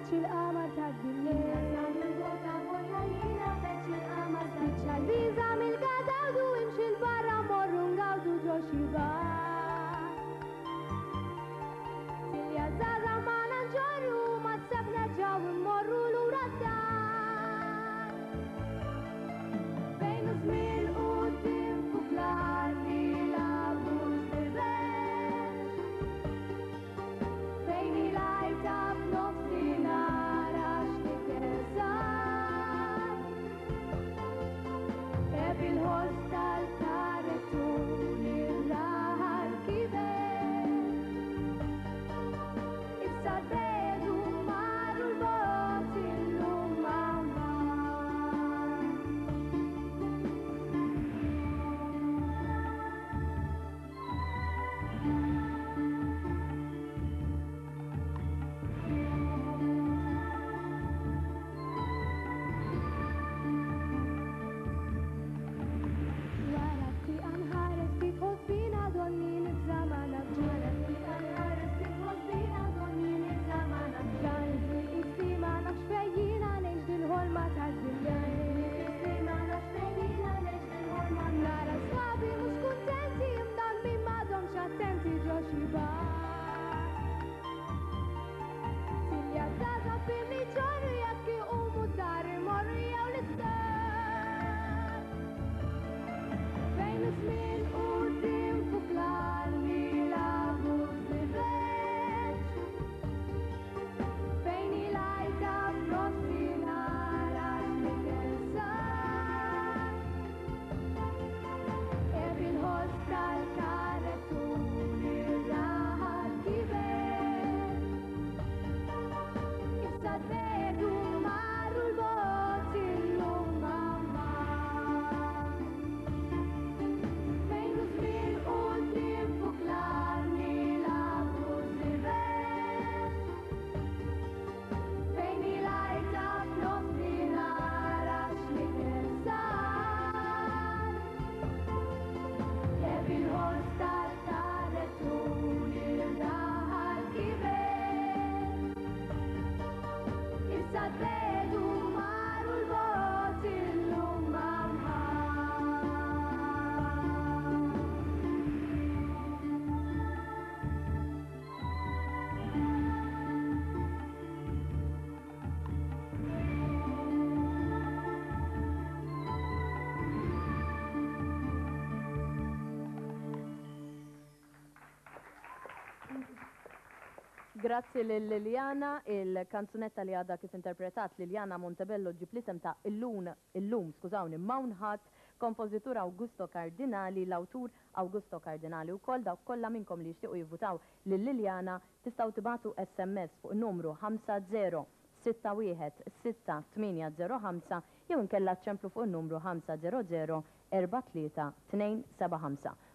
feċ il-qamar tad-dillel. Ċal-viza mill-gadawdu imxi l-barra morru ngawdu ġo xi bar. Silja zaza ma nanġorru ma tseb nerġaw immorru lura d-dar. Bejn żmien quddiem fuq l-art li labu s-sirrex. Fejn il-għajta f'nofsinhar għax tikesar. Kif il-ħoss tal-karetun il-raħal kiber. Issa d-bedu marru l-bot illum mar. Wara t-tieqa nħares kif ħossbina donni nibżamana b'ġuret. Ġan iżmien istima nafx fejjina ngħix dil-ħolma tad-dillel. Nara sħabi mhux kuntenti imdammin m'għadhomx attenti ġo xi bar. Silja żgħażagħ fihmni ġorru jekk iqumu d-dar imorru jew l-ister. Fejn iż-żmien quddiem fuq l-art li labu s-sirrex. Fejn il-għajta f'nofsinhar għax tikesar. Kif il-ħoss tal-karetun ir-raħal kiber. Issa d-bedu marru l-bot illum mar. Fejn iż-żmien quddiem fuq l-art li labu s-sirrex. Fejn il-għajta f'nofsinhar għax tikesar. Kif il-ħoss tal-karetun ir-raħal kiber. Issa d-bedu marru l-bot illum mar. Grazzi lil-Liljana, il-kanzunetta li għadha kif interpretat Liljana Montebello ġib l-isem ta' illum, skużawni, Mawnħat, kompożitur Augusto Cardinali, l-awtur Augusto Cardinali. Ukoll dawk kollha minnkom li jixtiequ jivvutaw lil-Liljana tistgħu tibagħtu SMS fuq numru 50616805 jew inkella ċemplu fuq numru 500 43275.